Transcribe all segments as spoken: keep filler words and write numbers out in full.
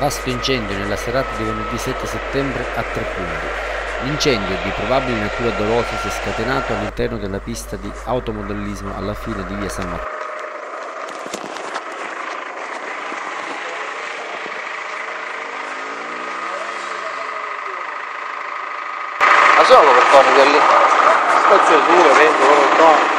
Vasto incendio nella serata di venerdì sette settembre a Tre Punti. L'incendio di probabile natura dolosa si è scatenato all'interno della pista di automodellismo alla fine di via San Matteo. Ma sono per toni quelli? Spazio due, venti, otto.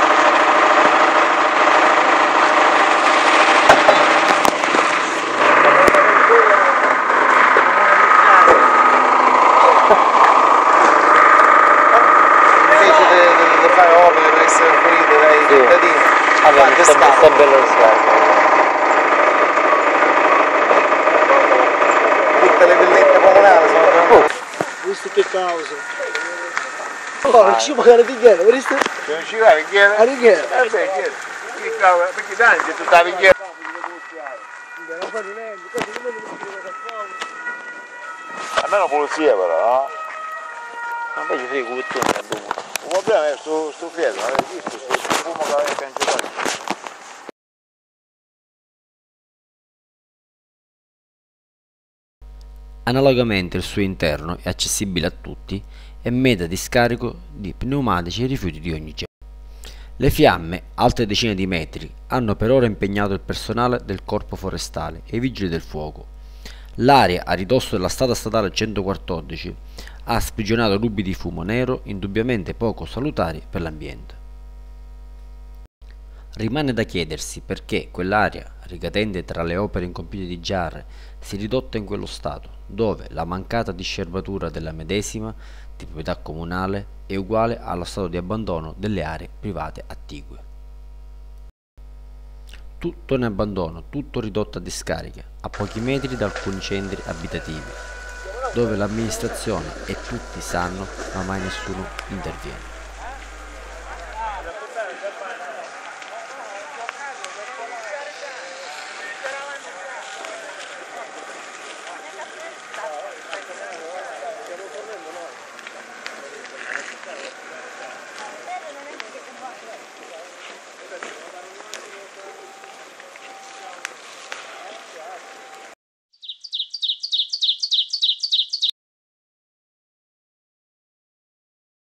Vabbè, sta, sta bello il sguardo. Tutte le villette comunali sono venuti. Visto che causa? No, non ci può righiera, visto? Non ci va righiera? A righiera? Eh beh, che cavolo, perché tanti tu stavi righiera? Non fa niente, così non mi scrive da fuoco. Almeno polizia però, Ma invece sei cubettone a dopo. no? Il problema è sto, sto fiero, avete visto? Sto fumo che avete cancellato. Analogamente il suo interno è accessibile a tutti e meta di scarico di pneumatici e rifiuti di ogni genere. Le fiamme, alte decine di metri, hanno per ora impegnato il personale del Corpo Forestale e i Vigili del Fuoco. L'area a ridosso della strada statale centoquattordici ha sprigionato nubi di fumo nero indubbiamente poco salutari per l'ambiente. Rimane da chiedersi perché quell'area, ricadente tra le opere incompiute di Giarre, si è ridotta in quello stato, dove la mancata discerbatura della medesima, di proprietà comunale, è uguale allo stato di abbandono delle aree private attigue. Tutto in abbandono, tutto ridotto a discarica, a pochi metri da alcuni centri abitativi, dove l'amministrazione e tutti sanno, ma mai nessuno interviene.